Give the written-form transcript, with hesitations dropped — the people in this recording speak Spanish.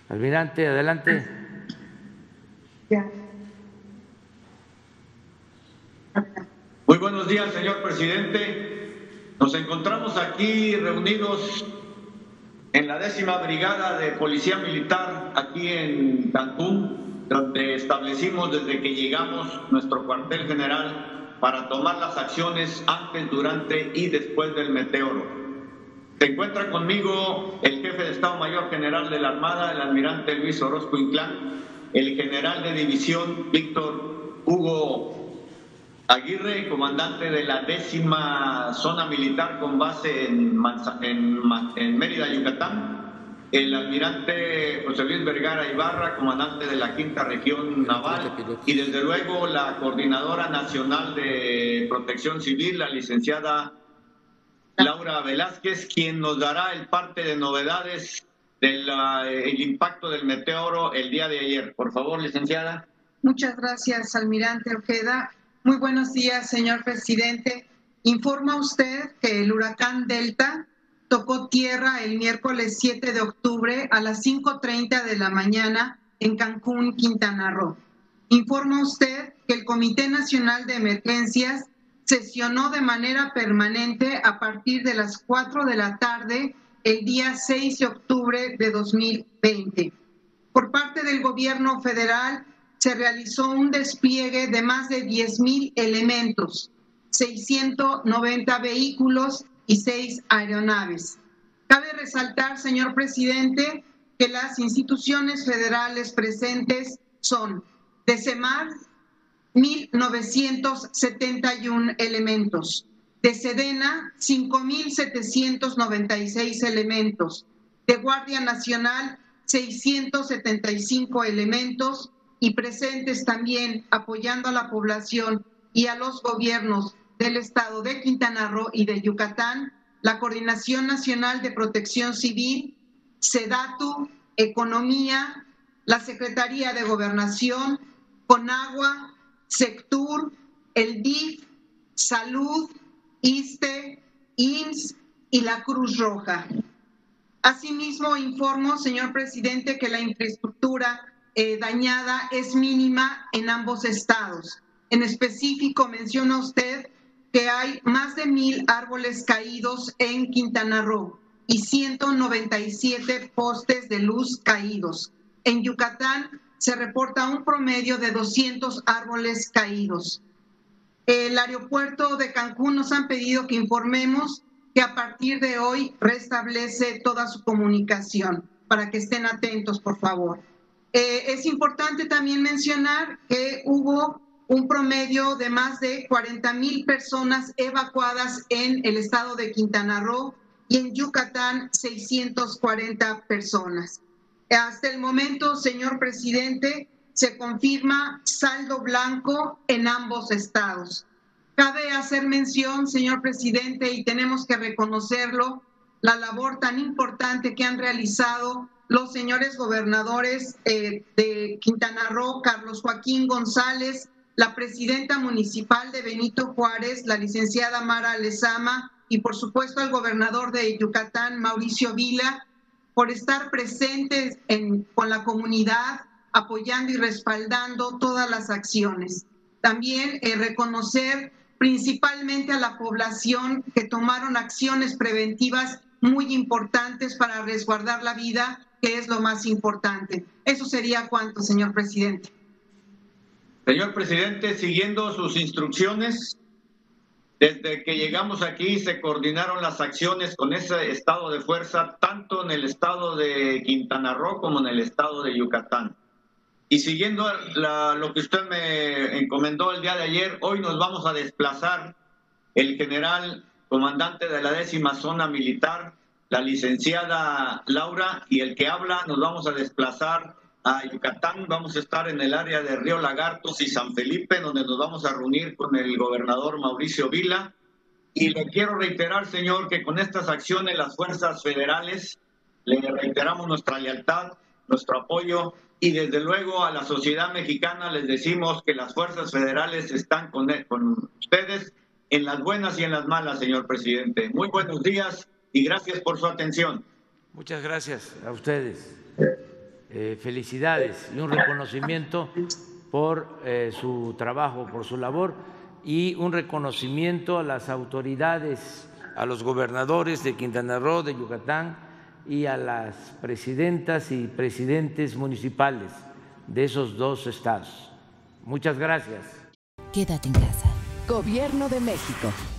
Almirante, adelante. Muy buenos días, señor presidente. Nos encontramos aquí reunidos en la 10ª Brigada de Policía Militar aquí en Cancún, donde establecimos desde que llegamos nuestro cuartel general para tomar las acciones antes, durante y después del meteoro. Se encuentra conmigo el jefe de Estado Mayor General de la Armada, el almirante Luis Orozco Inclán, el general de división Víctor Hugo Aguirre, comandante de la 10ª Zona Militar con base en Mérida, Yucatán, el almirante José Luis Vergara Ibarra, comandante de la 5ª Región Naval, y desde luego la Coordinadora Nacional de Protección Civil, la licenciada Laura Velázquez, quien nos dará el parte de novedades del impacto del meteoro el día de ayer. Por favor, licenciada. Muchas gracias, almirante Ojeda. Muy buenos días, señor presidente. Informa usted que el huracán Delta tocó tierra el miércoles 7 de octubre a las 5:30 de la mañana en Cancún, Quintana Roo. Informa usted que el Comité Nacional de Emergencias sesionó de manera permanente a partir de las 4 de la tarde el día 6 de octubre de 2020. Por parte del gobierno federal se realizó un despliegue de más de 10,000 elementos, 690 vehículos y 6 aeronaves. Cabe resaltar, señor presidente, que las instituciones federales presentes son de CEMAR, 1,971 elementos, de SEDENA, 5,796 elementos, de Guardia Nacional, 675 elementos, y presentes también apoyando a la población y a los gobiernos del estado de Quintana Roo y de Yucatán, la Coordinación Nacional de Protección Civil, SEDATU, Economía, la Secretaría de Gobernación, CONAGUA, Sectur, el DIF, Salud, ISSSTE, IMSS y la Cruz Roja. Asimismo, informo, señor presidente, que la infraestructura dañada es mínima en ambos estados. En específico, menciona usted que hay más de 1,000 árboles caídos en Quintana Roo y 197 postes de luz caídos. En Yucatán se reporta un promedio de 200 árboles caídos. El aeropuerto de Cancún nos han pedido que informemos que a partir de hoy restablece toda su comunicación, para que estén atentos, por favor. Es importante también mencionar que hubo un promedio de más de 40,000 personas evacuadas en el estado de Quintana Roo y en Yucatán 640 personas. Hasta el momento, señor presidente, se confirma saldo blanco en ambos estados. Cabe hacer mención, señor presidente, y tenemos que reconocerlo, la labor tan importante que han realizado los señores gobernadores de Quintana Roo, Carlos Joaquín González, la presidenta municipal de Benito Juárez, la licenciada Mara Lezama, y por supuesto el gobernador de Yucatán, Mauricio Vila, por estar presentes con la comunidad, apoyando y respaldando todas las acciones. También reconocer principalmente a la población que tomaron acciones preventivas muy importantes para resguardar la vida, que es lo más importante. Eso sería cuanto, señor presidente. Señor presidente, siguiendo sus instrucciones, desde que llegamos aquí se coordinaron las acciones con ese estado de fuerza, tanto en el estado de Quintana Roo como en el estado de Yucatán. Y siguiendo lo que usted me encomendó el día de ayer, hoy nos vamos a desplazar el general comandante de la 10ª Zona Militar, la licenciada Laura, y el que habla, nos vamos a desplazar a Yucatán. Vamos a estar en el área de Río Lagartos y San Felipe, donde nos vamos a reunir con el gobernador Mauricio Vila. Y le quiero reiterar, señor, que con estas acciones las fuerzas federales le reiteramos nuestra lealtad, nuestro apoyo, y desde luego a la sociedad mexicana les decimos que las fuerzas federales están con ustedes en las buenas y en las malas, señor presidente. Muy buenos días y gracias por su atención. Muchas gracias a ustedes. felicidades y un reconocimiento por su trabajo, por su labor, y un reconocimiento a las autoridades, a los gobernadores de Quintana Roo, de Yucatán, y a las presidentas y presidentes municipales de esos dos estados. Muchas gracias. Quédate en casa. Gobierno de México.